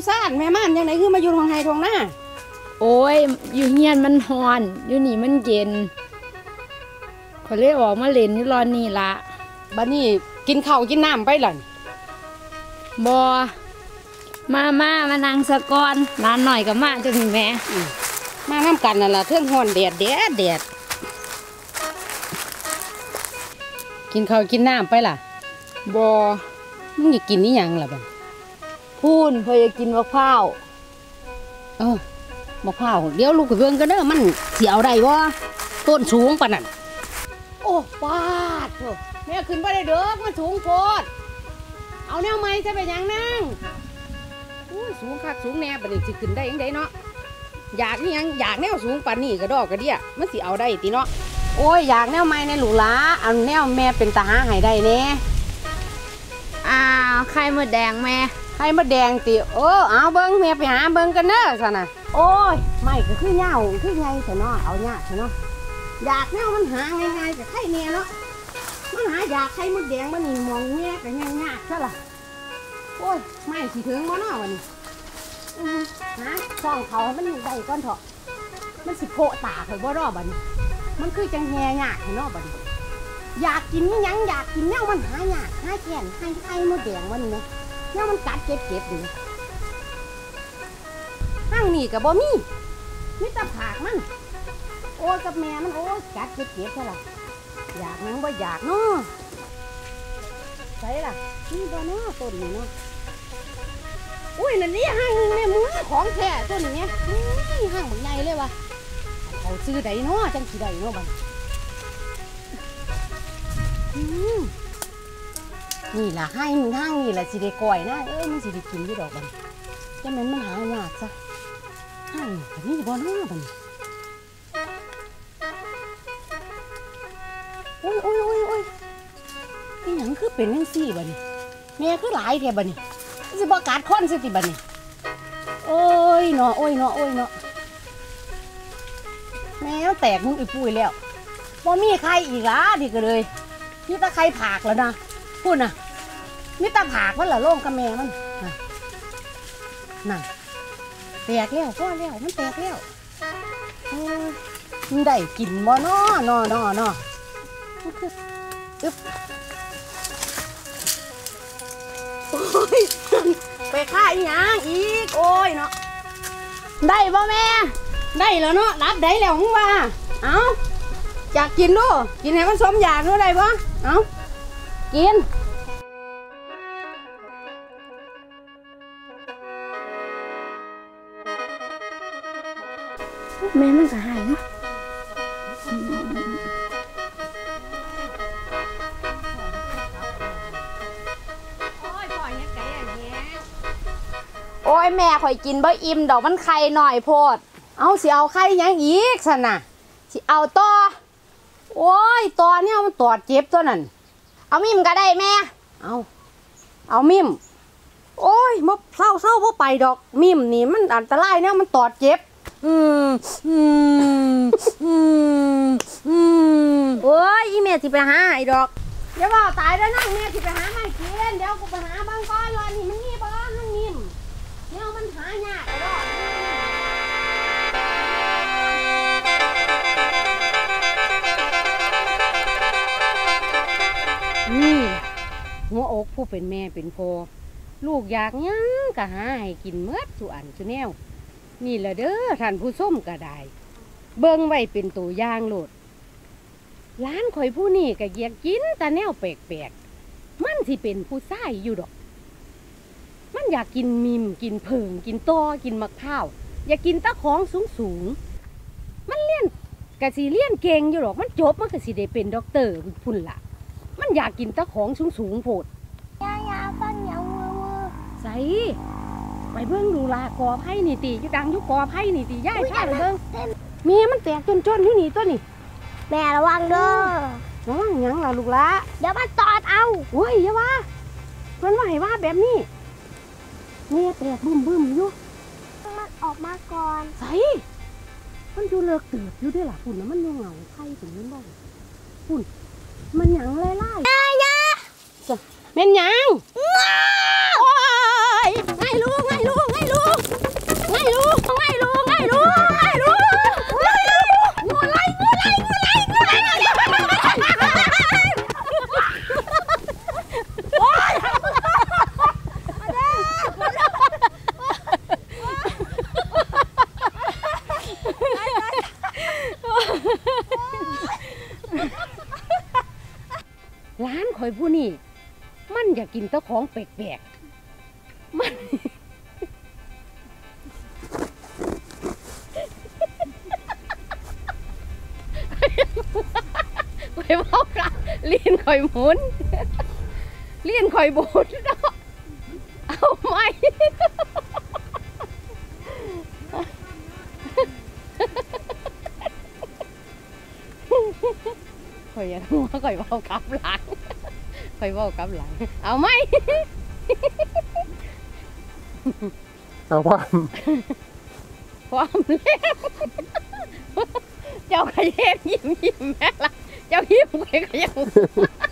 ซ่านแม่ม่านยังไงคือมาอยู่ทองไฮทองหน้าโอ้ยอยู่เฮียนมันฮ้อนอยู่นี่มันเย็นเขาเลยออกมาเล่นอยู่รอนนี่ละบัดนี้กินข้าวกินน้ำไปหล่ะบอมานั่งสะก่อนร้านหน่อยกับมาจะมีแม่มาน้ำกันนั่นล่ะเทื่องฮ้อนแดดกินข้าวกินน้ำไปล่ะบอมึงอยากกินนี่ยังล่ะบัดพูนเพื่อจะกินมะพร้าวมะพร้าวเดี๋ยวลูกไปเบิ่งกันเด้อมันสิเอาได้บ่ต้นสูงปานนั้นโอ้ปาดโธ่แม่ขึ้นบ่ได้เด้อมันสูงโพดเอาแนวใหม่จะไปยังนั่งอุ้ยสูงคักสูงแน่บัดนี้สิขึ้นได้ยังไงเนาะอยากนี่ยังอยากแนวสูงปานนี้กระดอกกระเดี่ยมันสิเอาได้ติเนาะโอ้ยอยากแนวใหม่ในหลูหลาเอาแนวแม่เป็นตาหาให้ได้แน่ไข่มดแดงแม่ไข่มดแดงติเอาเบิ้งแม่ไปหาเบิ้งกันเด้อซะนะโอ้ยไม่ก็คือเหงาคือไงซะเนาะเอายากซะเนาะอยากแนวมันหาง่ายๆแต่ไข่แน่เนาะมันหาอยากไข่มดแดงมันนี่มองแง่ก็ยากซะล่ะโอ้ยไม่สิถึงบ่เนาะวันนี้หาช่องเขามันได้ก่อนเถอะมันสิโผล่ตาข่อยบ่รอบัดนี้มันคือจังแง่ยากเนาะบัดนี้อยากกินนี่ยังอยากกินแนวมันหายากหาแก่นให้ไข่มดแดงวันนี้นะแนวมันกัดเจ็บอยู่ห้างนี่กับบ่มีตะผากมันโอ้กับแม่มันโอ้กัดเจ็บใช่ล่ะอยากนั่งบ่อยากเนาะใช่ล่ะนี่บ่เนาะต้นนี่เนาะอุ้ยนั่นนี่ห้างแม่มือของแท้ต้นนี้ห้างมันใหญ่เลยวะเขาซื้อได้เนาะจังสิได้เนาะบัดนี่ล่ะให้มึงห้างนี่แหละสิได้ก่อยนะมันสิได้กินอยู่ดอกบัดจังนั้นมันหายากซะห้างแบบนี้บ่เนาะบัดโอ้ยนี่หยังคือเป็นจังซี่บัดนี้แม่คือหลายแท้บัดนี้สิบ่กัดคนสิติบัดนี้โอ้ยเนาะแม่แตกมึงอีปุ้ยแล้วบ่มีใครอีกล่ะดิก็เลยพี่ตะไคร้ผากแล้วนะพูดนะมีตะผากมันเหรอโล่งกับแม่มันนั่นแตกแล้วพ่อแล้วมันแตกแล้วมันได้กินบ่เนาะอึ๊บโอ้ยไปฆ่าอีหยังอีกโอ้ยเนาะได้บ่แม่ได้แล้วเนาะรับได้แล้วมึงว่าเอาอยากกินด้วยกินให้มันสมอยากด้วยได้ปะเอากินแม่มันก็หายนะโอ้ยแม่ข่อยกินบ่อิ่มดอกมันไข่หน่อยโพดเอาสิเอาไข่ยังอีกสันน่ะสิเอาต่อโอ้ยตอนนี้มันตอดเจ็บตัวนั่นเอามิมก็ได้แม่เอามิมโอ้ยมาเศร้าเพราะไปดอกมิมนี่มันอันตรายเนี่ยมันตอดเจ็บโอ้ยอีเมสิไปหาไอ้ดอกเดี๋ยวว่าตายแล้วนั่งเมสิไปหาไม่กินเดี๋ยวกูไปหาบางก้อนรอนี่มันนี่บ้านนั่งมิมเนี่ยมันหายากไอ้ดอกนี่หัวอกผู้เป็นแม่เป็นพ่อลูกอยากยังก็หาให้กินเมื่อสุอันสุแนวนี่แหละเด้อท่านผู้ส้มก็ได้เบิ่งไว้เป็นตัวอย่างโลดร้านข่อยผู้นี่ก็อยากกินแต่แนวแปลกๆมันสิเป็นผู้ชายอยู่ดอกมันอยากกินมิมกินเพิงกินตอกินมะพร้าวอยากกินตะของสูงมันเลี้ยนกะสิเลี้ยนเก่งอยู่ดอกมันจบมันก็สิได้เป็นด็อกเตอร์พุ่นล่ะมันอยากกินตะของสูงโพดยาฟันยาวมือใส่ไปเบิ้งดูลากอไผ่นี่ตีอยู่ดังอยู่กอไผ่นี่ตีย่ายข้าไปเบิ้งเมียมันแตกจนอยู่นี่ตัวนี่แม่ระวังเด้อระวังยังล่ะลูกละเดี๋ยวมันตอดเอาโอ้ยอย่าว่ามันว่าให้ว่าแบบนี้เมียแตกบึ้มอยู่มันออกมาก่อนใส่มันอยู่เลิกเติบอยู่ด้วยล่ะฝุ่นนะมันยังเหงาไผ่ถึงนั้นบ้างฝุ่นมันหยังไล่เป็นหยังโอ้ยไงลูกข่อยผู้นี่มันอยากกินแตะของแปลกๆมัน ข่อยบอกกันลิ้นข่อยหมุนลิ้นข่อยบุนเนาะเอาไหมข่อยอยังว่าข่อยเว้ากลับหลังข่อยเว้ากลับหลังเอาไหมเอาว่าความเล็บเจ้าขยเย็นยิ้มแม่ละเจ้ายิ้มข่อยก็ยัง